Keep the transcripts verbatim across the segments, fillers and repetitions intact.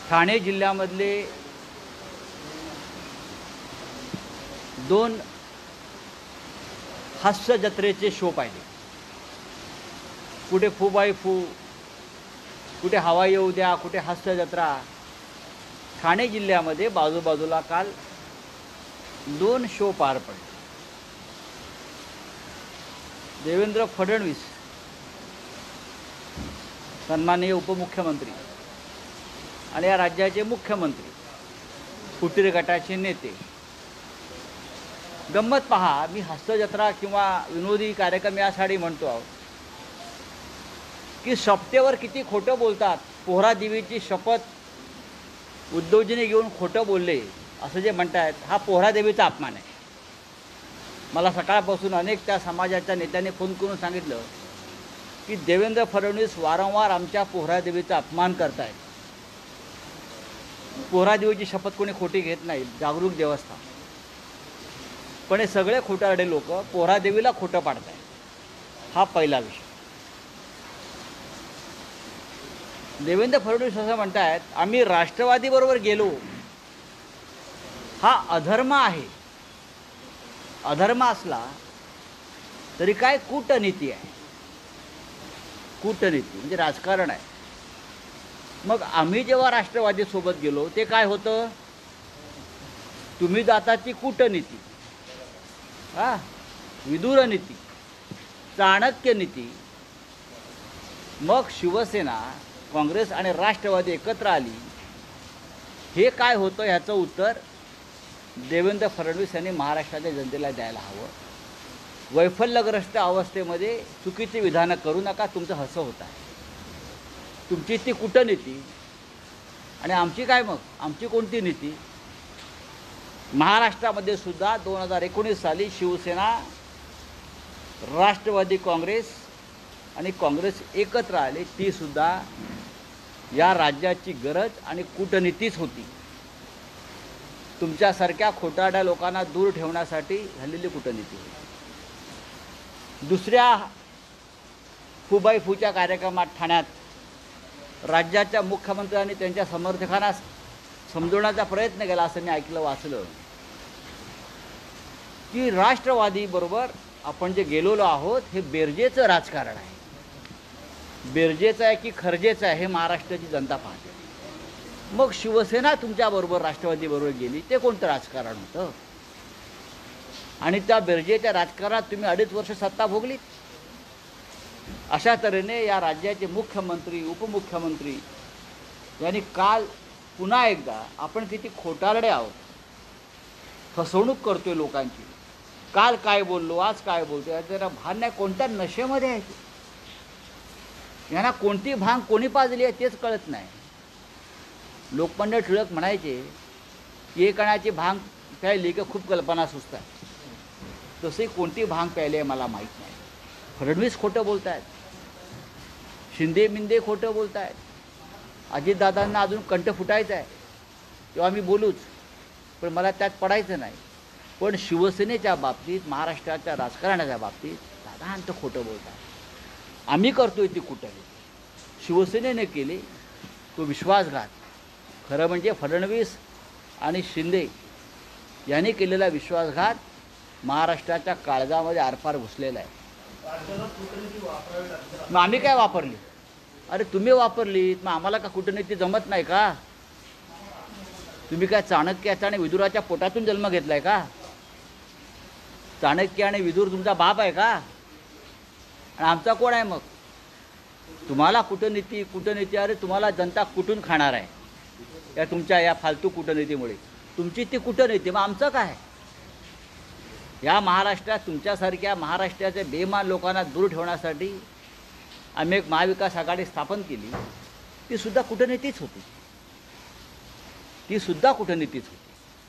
ठाणे जिल्ह्यामधले दोन हास्य जत्रेचे शो पाहिले. कुठे फू बाई फू, कुठे हवा येऊ द्या, कुठे हास्य जत्रा. ठाणे जिल्ह्यामध्ये बाजूबाजूला काल दोन शो पार पडले. देवेंद्र फडणवीस सन्माननीय उपमुख्यमंत्री आणि या राज्याचे मुख्यमंत्री, फुटीर गटाचे नेते. गंमत पहा, मी हास्य जत्रा किंवा विनोदी कार्यक्रम यासाठी म्हणतो आहोत की शपथेवर किती खोटं बोलतात. पोहरा देवीची शपथ उद्धवजीने घेऊन खोटं बोलले असं जे म्हणतायत, हा पोहरा देवीचा अपमान आहे. मला सकाळपासून अनेक त्या समाजाच्या नेत्यांनी फोन करून सांगितलं की देवेंद्र फडणवीस वारंवार आमच्या पोहरा देवीचा अपमान करतायत. पोहरा देवीची शपथ कोणी खोटी घेत नाही, जागरूक देवस्थान. पण हे सगळे खोटारडे लोक पोहरा देवीला खोटं पाडतायत. हा पहिला विषय. देवेंद्र फडणवीस असं म्हणतायत आम्ही राष्ट्रवादीबरोबर गेलो, हा अधर्म आहे. अधर्म असला तरी काय कूटनीती आहे. कूटनीती म्हणजे राजकारण आहे. मग आम्ही जेव्हा राष्ट्रवादीसोबत गेलो ते काय होतं? तुम्ही जाताची कूटनीती, हां, विदुर नीती, चाणक्य नीती. मग शिवसेना, काँग्रेस आणि राष्ट्रवादी एकत्र आली. हे काय होतं ह्याचं उत्तर देवेंद्र फडणवीस यांनी महाराष्ट्राच्या जनतेला द्यायला हवं. वैफल्यग्रस्त अवस्थेमध्ये चुकीची विधानं करू नका. तुमचं हसं होत आहे. तुमची ती कूटनीती आणि आमची काय? मग आमची कोणती नीती? महाराष्ट्रामध्ये सुद्धा दोन हजार एकोणीस साली शिवसेना, राष्ट्रवादी काँग्रेस आणि काँग्रेस एकत्र आले. ती सुद्धा या राज्याची गरज आणि कूटनीतीच होती. तुमच्यासारख्या खोटारड्या लोकांना दूर ठेवण्यासाठी झालेली कूटनीती. दुसऱ्या फुबाई फूच्या कार्यक्रमात ठाण्यात राज्याच्या मुख्यमंत्र्यांनी त्यांच्या समर्थकांना समजवण्याचा प्रयत्न केला असं मी ऐकलं, वाचलं की राष्ट्रवादीबरोबर आपण जे गेलेलो आहोत हे बेरजेचं राजकारण आहे. बेरजेचं आहे की खर्जेचं आहे हे महाराष्ट्राची जनता पाहते. मग शिवसेना तुमच्याबरोबर राष्ट्रवादीबरोबर गेली, ते कोणतं राजकारण होतं? आणि त्या बेरजेच्या राजकारणात तुम्ही अडीच वर्ष सत्ता भोगलीत. अशा तऱ्हेने या राज्याचे मुख्यमंत्री, उपमुख्यमंत्री यांनी काल पुन्हा एकदा आपण किती खोटारडे आहोत, फसवणूक करतोय लोकांची. काल काय बोललो, आज काय बोलतो याचं जरा भान नाही. कोणत्या नशेमध्ये आहे यांना? कोणती भांग कोणी पाजली आहे तेच कळत नाही. लोकमान्य टिळक म्हणायचे की एक कणाची भांग प्यायली की खूप कल्पना सुचतात. तसे कोणती भांग प्यायली आहे मला माहीत नाही. फडणवीस खोटं बोलत आहेत, शिंदे मिंदे खोटं बोलत आहेत. अजितदादांना अजून कंठ फुटायचं आहे तेव्हा मी बोलूच, पण मला त्यात पडायचं नाही. पण शिवसेनेच्या बाबतीत, महाराष्ट्राच्या राजकारणाच्या बाबतीत साधारणतः खोटं बोलत आहेत. आम्ही करतोय ती कुठे शिवसेनेने केली तो विश्वासघात. खरं म्हणजे फडणवीस आणि शिंदे यांनी केलेला विश्वासघात महाराष्ट्राच्या काळजामध्ये आरपार घुसलेला आहे. मग आम्ही काय वापरली? अरे तुम्ही वापरली, मग आम्हाला का कूटनीती जमत नाही का? तुम्ही काय चाणक्याचा आणि विदुराच्या पोटातून जन्म घेतला आहे का? चाणक्य आणि विदुर तुमचा बाप आहे का? आणि आमचा कोण आहे? मग तुम्हाला कूटनीती कूटनीती अरे तुम्हाला जनता कुठून खाणार आहे या तुमच्या या फालतू कूटनीतीमुळे? तुमची ती कूटनीती, मग आमचं काय? या महाराष्ट्रात तुमच्यासारख्या महाराष्ट्राच्या बेमान लोकांना दूर ठेवण्यासाठी आम्ही एक महाविकास आघाडी स्थापन केली. ती सुद्धा कूटनीतीच होती. ती सुद्धा कूटनीतीच होती.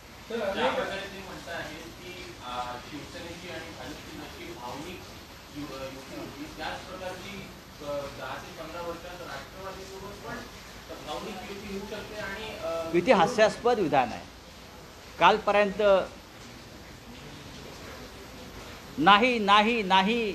किती हास्यास्पद विधान आहे. कालपर्यंत नाही नाही नाही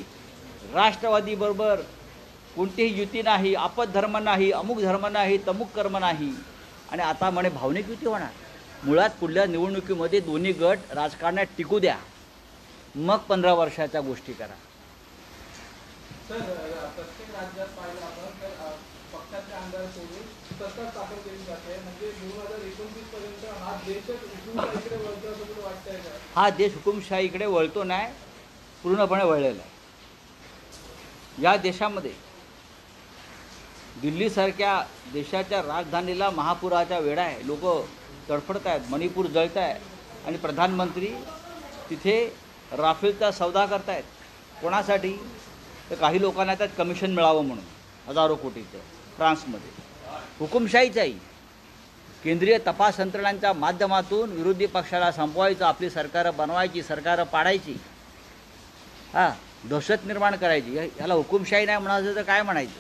राष्ट्रवादीबरोबर कोणतीही युती नाही, आपत धर्म नाही, अमुक धर्म नाही, तमुक कर्म नाही, आणि आता म्हणे भावनिक युती होणार. मुळात पुढल्या निवडणुकीमध्ये दोन्ही गट राजकारणात टिकू द्या, मग पंधरा वर्षाच्या गोष्टी करा. सर, प्रत्येक राज्यात पाहिलं आपण तर पक्षाचे आमदार सोडून सत्ता स्थापन केली जाते. म्हणजे दोन हजार एकोणतीस पर्यंत हा देशच हुकुमशाहीकडे वळतो असं तुला वाटतंय का? हा देश हुकुमशाहीकडे वळतो नाही, पूर्णपणे वळलेला आहे. या देशामध्ये दिल्लीसारख्या देशाच्या राजधानीला महापुराच्या वेळा आहे, लोक तडफडत आहेत, मणिपूर जळत आहे आणि प्रधानमंत्री तिथे राफेलचा सौदा करतायत. कोणासाठी? तर काही लोकांना त्यात कमिशन मिळावं म्हणून, हजारो कोटीचं. फ्रान्समध्ये हुकुमशाहीच आहे. केंद्रीय तपास यंत्रणांच्या माध्यमातून विरोधी पक्षाला संपवायचं, आपली सरकारं बनवायची, सरकारं पाडायची, हां दहशत निर्माण करायची. याला हुकुमशाही नाही म्हणायचं तर काय म्हणायचं?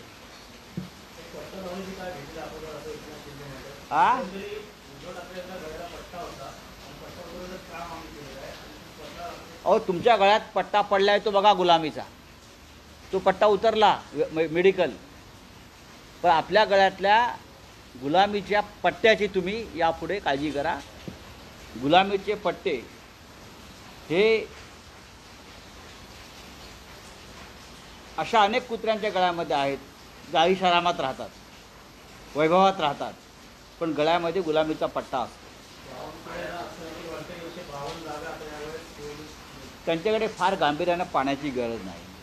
हां अहो, तुमच्या गळ्यात पट्टा पडलाय तो बघा गुलामीचा, तो पट्टा उतरला मेडिकल, पण आपल्या गळ्यातल्या गुलामीच्या पट्ट्याची तुम्ही यापुढे काळजी करा. गुलामीचे पट्टे हे अशा अनेक कुत्र्यांच्या गळ्यामध्ये आहेत, जाहीशारामात राहतात, वैभवात राहतात, पण गळ्यामध्ये गुलामीचा पट्टा असतो. त्यांच्याकडे फार गांभीर्यानं पाण्याची गरज नाही.